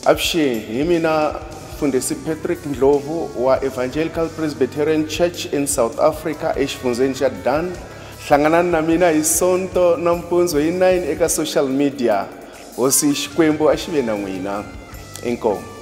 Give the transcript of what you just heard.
Avuxeni, hi mina Fundesi Patrick Ndlovu wa Evangelical Presbyterian Church in South Africa exifundzeni xa Dan. Hlanganani na mina hi Sonto nampundzu hi 9 eka social media. Hosi Xikwembu a xi ve na n'wina. Inkomu.